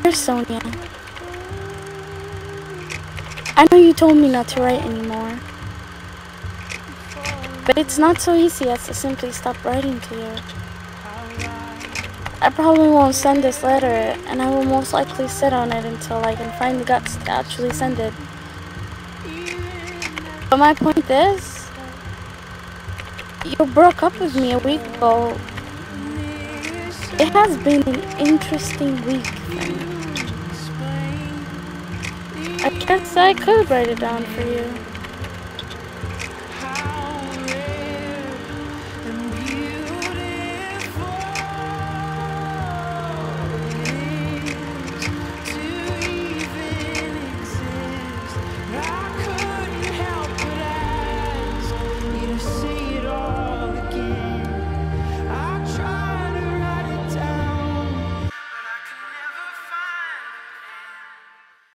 Dear Sonia, I know you told me not to write anymore, but it's not so easy as to simply stop writing to you. I probably won't send this letter, and I will most likely sit on it until I can find the guts to actually send it. But my point is, you broke up with me a week ago. It has been an interesting week for me. I guess I could write it down for you.